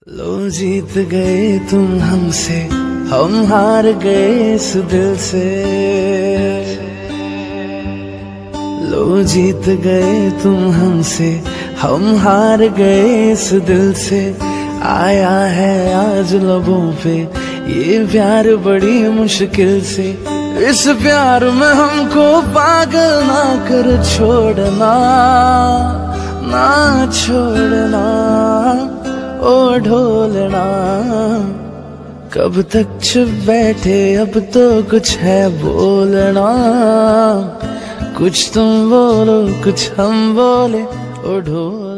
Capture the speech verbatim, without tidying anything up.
लो जीत गए तुम हमसे, हम हार गए इस दिल से। लो जीत गए तुम हमसे, हम हार गए इस दिल से। आया है आज लबों पे ये प्यार बड़ी मुश्किल से। इस प्यार में हमको पागल ना कर छोड़ना, ना छोड़ना ओ ढोलना। कब तक चुप बैठे अब तो कुछ है बोलना। कुछ तुम बोलो कुछ हम बोले ओ ढोल।